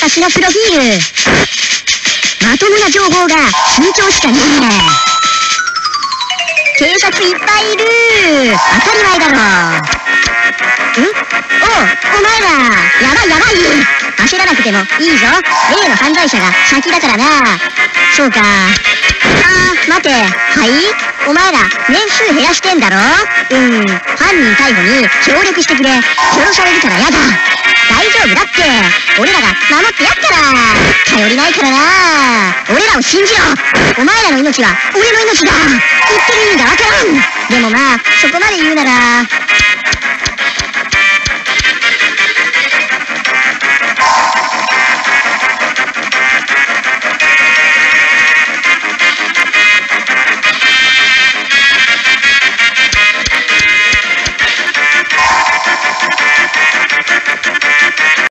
私のプロフィール。まともな情報が身長しかねえ。警察いっぱいいる。当たり前だろ。お前ら、やばいやばい。焦らなくてもいいぞ。例の犯罪者が先だからな。そうか。待て。はい？お前ら、年数減らしてんだろ？犯人逮捕に協力してくれ。殺されるからやだ。大丈夫だって。俺らが守ってやっから。頼りないからな。俺らを信じろ。お前らの命は俺の命だ。言ってる意味がわからん。でもまあ、そこまで言うなら、